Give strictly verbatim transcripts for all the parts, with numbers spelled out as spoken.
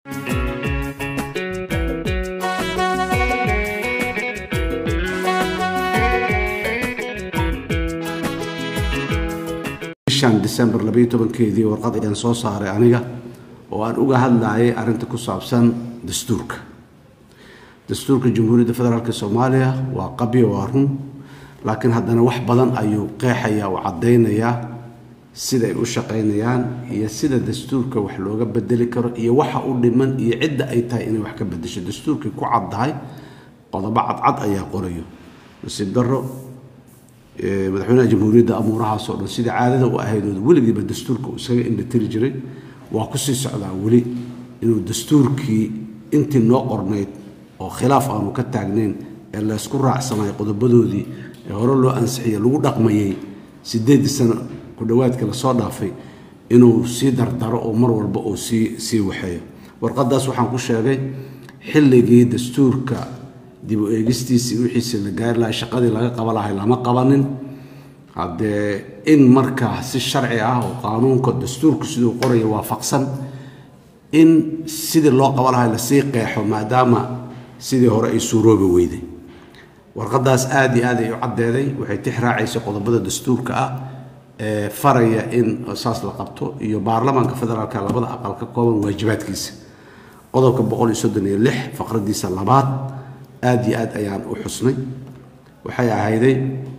bishan December labiyo tobankeedii warqad ayaan soo saaray aniga oo aan uga hadlayay arinta ku saabsan dastuurka dastuurka Jamhuuriyadda Federaalka Soomaaliya waa qabyo waa run laakiin haddana wax badan ayuu qeexayaa oo cadeynaya sida ay u shaqeynayaan iyo sida dastuurka wax looga bedeli karo iyo waxa uu dhiman iyo cidda ay tahay inay wax ka bedesho dastuurka ku caddahay qodobo cadcad ayaa qorayo nasiib darro madaxweynaha jamhuuriyadda amuurahaas oo dhan sida caadada u ahayd weligiiba dastuurka isaga in la tiri jiray waa ku sii socdaa weli inuu dastuurkii intii noo qornayd oo khilaaf aanu ka taagnayn ee la isku raacsanay qodobadoodii ee hore loo ansixiyay lagu dhaqmayay sideed sano ku dhawaadka la soo dhaafay inuu sii dardaro oo mar walba oo sii sii waxeeyo warqadaas waxaan ku sheegay xilligii dastuurka dib u eegistiisii wixii la gaar lahaa shaqadii laga qaban lahaa lama qabanin hadee in marka si sharci ah oo qaanuunka dastuurka sidoo qorayo waafaqsan in sidii loo qaban lahaa la sii qeexo maadaama sidii hore ay suuroobi weyday warqadaas aad iyo aad ay u cadeeday waxay tixraacaysaa qodobada dastuurka ah ee faraya in asaas la qabto iyo baarlamaanka federaalka labada aqal ka kooban waajibaadkiisa qodobka boqol iyo soddon iyo lix faqradiisa labaad aad iyo aad ayaan u xusnay waxay ahayday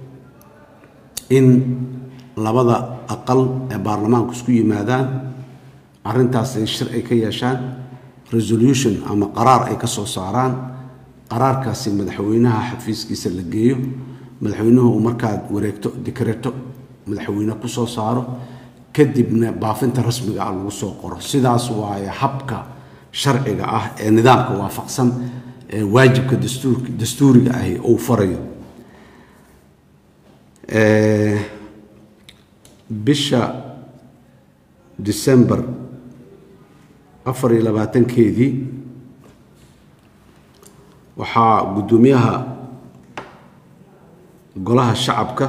in labada aqal ee baarlamaanku isku yimaadaan arintaas ay shir ay ka yeeshaan resolution ama qaraar ay ka soo saaraan qaraarkaasi madaxweynaha xafiiskiisa la geeyo madaxweynuhu uu markaa wareegto dekreto madaxweyne ku soo saaro kadibna baafinta rasmiga ah lagu soo qoro sidaas waaye habka sharciga ah ee nidaamka waafaqsan واجب كدستور دستوري أهي أو فريو أه بشا ديسمبر أفر إلى باتن كيدي وحا قدوميها قولها الشعبك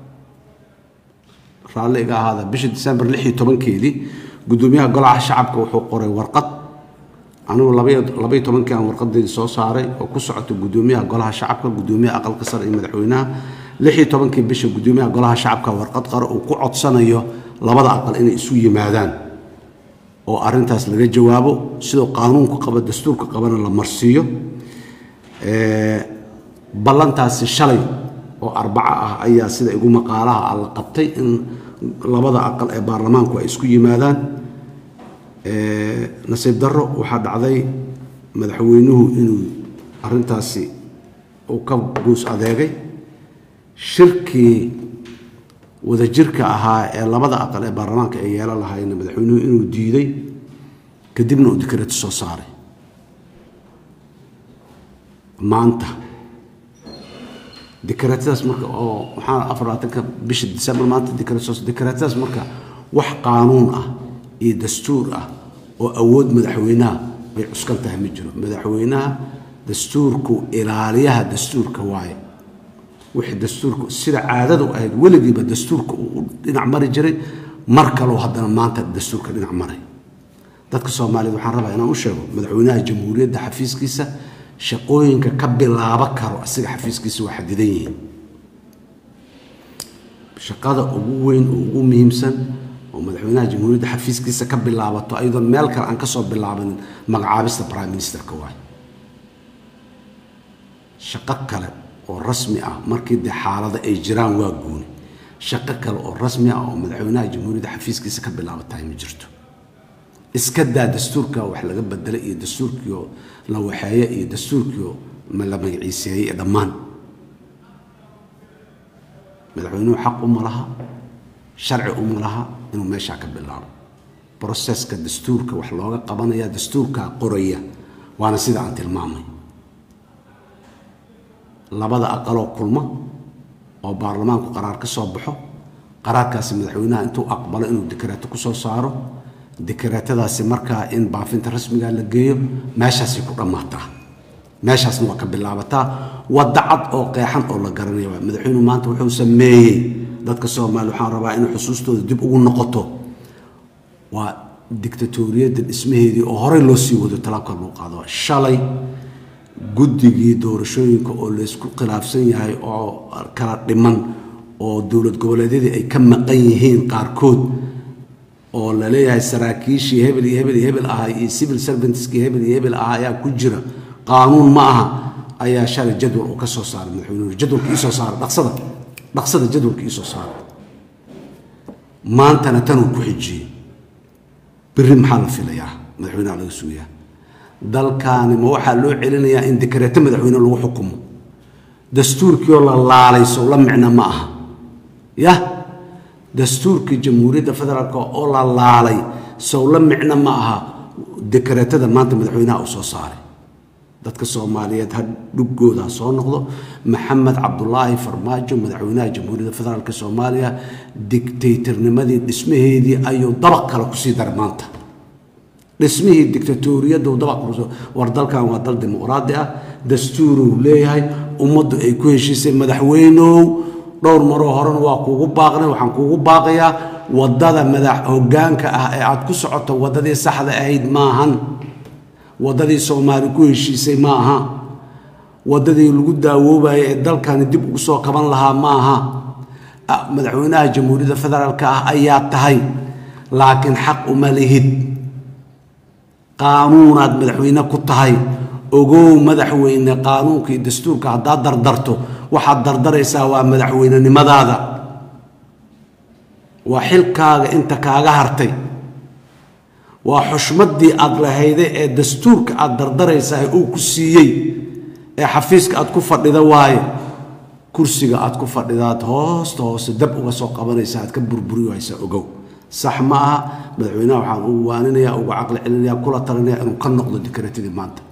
راليقا هذا بشا ديسمبر لحي طبن كيدي قدوميها قولها الشعبك وحو قوري ورقط أنا لبيت من كان ورقد سو صاري وكسعة قدوميها قالها شعبك قدوميها أقل كسر إيه مدحوينها لحي طبعا كي بيش قدوميها قالها شعبك ورقد قرأ وقعد سنة يو لبضع أقل إنه يسوي مادان وأرنتاس لقى جوابه سيدو قانون قبل دستور قبل المرسيو إيه بلانتاس الشلي وأربعة أي سيدو يقول مقالها على قبطي إن لبضع أقل برلمان كويسكوي مادان نصيب درو وحد عضي مدحوينه إنه أرنتاسي وكب جوس أذاعي شركي وذا جركة ها لا بدأ أقل برنامج كأيالا لها إنه مدحوينه إنه ديدي كدبنا ذكرت الصوصاري ما أنت ذكرت ناس مركا أو وحنا أفرادك بيش ديسمبر ما أنت ذكرت الصوص ذكرت ناس مركا وح قانون أه إيه دستور أه وأود مدحوينها بيعسكرتها مجرم مدحوينها دستوركو إلاليها دستوركو واي وحد دستوركو السيرة عادته أهد ولدي بدستوركو نعمر جري مركلو هذا ما أنت دستورك نعمره ذاتك الصومالي وحربها أنا أشوف مدحوينها الجمهورية ده حفيز كيسة شقوين كقبل لا بكر أصير حفيز كيسة واحد دين شقادة أبوين أبو مهمسن ومدحوينها الجمهورية حفيز كيسة كبل لعبته أيضا مالك عن كسب باللعبة مقعابس البرايم مينستر كواي شقق كلا والرسمي أه مركز حالة إجرام واجوني شقق كلا والرسمي أه ومدحوينها الجمهورية حفيز كيسة كبل لعبة تايم جرته إسكدا دستور كا وحلا جب بدلئي دستور كيو لو حياء دستور كيو ما لما يعيسيه ضمان مدحوينه حق أم لها شرع أم لها إنه ما يشعك بالله بروسيس كدستور كوحلاقة قبنا يا دستور كقرية وأنا سيد عن المامي لبدا أقلوا كلمة أو برلمان قرار كصبحه قرار كاسم مدحوينها أنتو أقبل إنه دكرات كسر صاروا دكرات هذا سمركا إن بعفنت رسمي قال لقيه ماشى سيكون مهتة ماشى اسمه كبالله بتا ودعت أو قيحن أو لقرني مدحوينه ما أنتو وحو سميه dadka Soomaaliya waxaan rabaa in xusuustooda dib ugu noqoto waa dictatoriyadda dhismaheedii oo horey loo sii wado talaabka loo qaado shalay guddigii doorashooyinka oo la isku khilaafsan yahay oo kala dhiman oo dowlad goboleedyadii ay ka maqan yihiin qaarkood oo la leeyahay saraakiishii hebel iyo hebel iyo hebel ah iyo civil servantskii hebel iyo hebel ah ayaa ku jira qaanuun ma aha ayaa shalay jadwal uu ka soo saaray madaxweynuhu jadwalka ii soo saaray dhaqsada dhaqsada jadwalka ii soo saaray maantana tan uu ku xijiyey berri maxaa la filayaa madaxweynaha laga sugayaa dalkaani ma waxaa loo celinayaa in dekreeto madaxweyne lagu xukumo dastuurkii oo la laalay sow la micno ma aha yah dastuurkii jamhuuriyadda federaalka oo la laalay sow la micno ma aha dekreetada maanta madaxweynaha uu soo saaray dadka Soomaaliyeed had dhugooda soo noqdo maxamed cabdullaahi farmaajo madaxweynaha jamhuuriyadda federaalka Soomaaliya dictatornimadii dhismaheedii ayuu dabaq kale ku sii daray maanta dhismihii dictatoriyadda uu dabaq ku soo war dalkan waa dal dimuqraadi ah dastuur uu leeyahay ummaddu ay ku heshiisay madaxweynuhu dhowr maro horena waa kuugu baaqnay waxaan kuugu baaqayaa wadada madax hoggaanka ah ee aad ku socoto wadadii saxda ahayd maahan wadadii Soomaali ku heshiisay ma aha wadadii lagu daawoobayay ee dalkan dib ugu soo qaban lahaa ma aha madaxweynaha jamhuuriyadda federaalka ah ayaa tahay laakiin xaq uma lihid qaanuunaad madaxweyne ku tahay ogow madaxweyne qaanuunkii dastuurka haddaad dardarto waxaad dardaraysaa waa madaxweynenimadaada waa xilkaaga inta kaaga hartay waa xushmadii aad lahayday ee dastuurka aad dardaraysaa uu ku siiyey ee xafiiska aad ku fadhida waaye kursiga aad ku fadhidaad hoosta hoose dab uga soo qabanaysaa aad ka burburiyaysaa ogow sax ma aha madaxweynaha waxaan ugu waaninayaa ugu caqli celinayaa kula talinayaa inuu ka noqdo dekreetadii maanta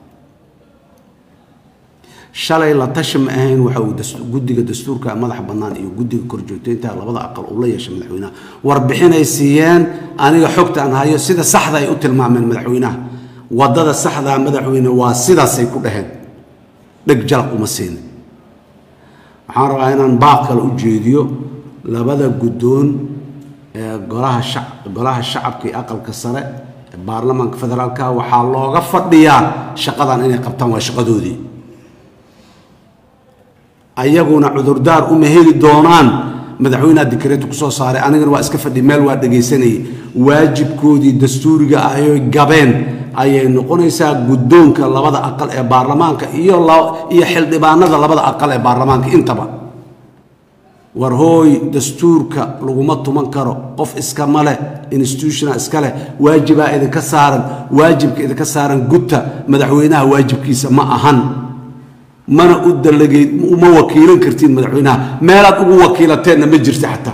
shalay la tashi ma ahayn waxa uu guddiga dastuurka madax bannaan iyo guddiga korjoogteynta labada aqal uu la yeeshay madaxweynaha warbixin ay siiyeen aniga xogta aan hayo sida saxda ay u tilmaameen madaxweynaha wadada saxda madaxweyne waa sidaas ay ku dhaheen dhig jalaq uma siin waxaan rabaa inaan baaq kale u jeediyo labada guddoon ee golaha shacab golaha shacabka ee aqalka sare ee baarlamaanka federaalka waxaa looga fadhiyaa shaqadan inay qabtaan waa shaqadoodii ayaguna cudurdaar uma heli doonaan madaxweynaha dekreeto ku soo saaray anigana waa iska fadhi meel waa dhageysanay waajibkoodii dastuuriga ah ay gabeen ayay noqonaysaa guddoonka labada aqal ee baarlamaanka iyo iyo xildhibaanada labada aqal ee baarlamaanka intaba war hooy dastuurka laguma tuman karo qof iska male institutional iska leh waajiba idinka saaran waajibka idinka saaran gudta madaxweynaha waajibkiisa ma ahan mana u dalageed uma wakiilan kartiin madaxweynaha meelaad ugu wakiilateena ma jirto xataa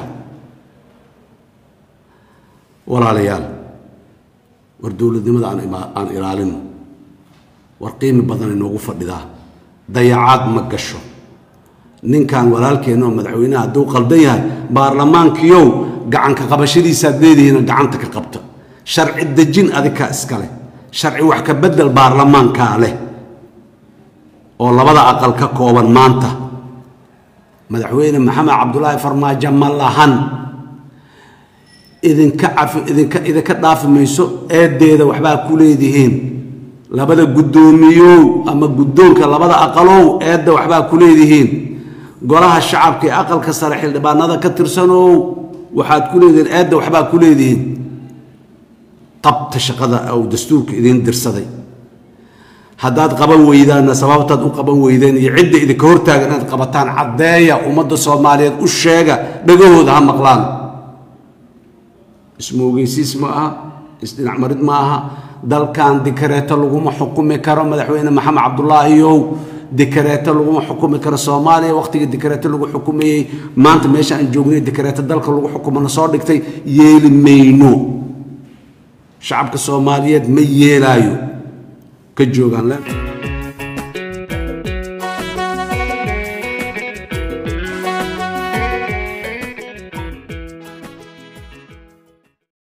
walaalayaal war dowladnimada aan aan ilaalino war qiimo badan inoogu fadhidaa dayacaad ma gasho ninkan walaalkeena madaxweynaha hadduu qaldan yahay baarlamaankiyow gacanka qabashadiisaad leedihiina gacanta ka qabta sharci dejin adika iskale sharci wax ka bedel baarlamaankaa leh oo labada aqal ka kooban maanta madaxweyne maxamed cabdullaahi farmaajo ma lahan idinka cafi idinka idinka dhaafi mayso eedeeda waxbaa ku leedihiin labada guddoomiyow ama guddoonka labada aqalow eedda waxbaa ku leedihiin golaha shacabka ee aqalka sare xildhibaanada ka tirsanow waxaad ku leedihiin eedda waxbaa ku leedihiin qabta shaqada oo dastuurka idin dirsaday haddaad qaban weydaanna sababtaad u qaban weydeen iyo cidda idinka hortaagan inaad qabataan caddeeya ummadda Soomaaliyeed u sheega dhagahooda ha maqlaan ismu ogeysiis ma aha isdhinac marid ma aha dalkan dekreeto laguma xukumi karo madaxweyne maxamed cabdullaahi yow dekreeto laguma xukumi karo Soomaaliya waqtiga dekreeto lagu xukumayay maanta meesha aan joognay dekreeto dalka lagu xukumana soo dhigtay yeeli mayno shacabka Soomaaliyeed ma yeelaayo ka joogaan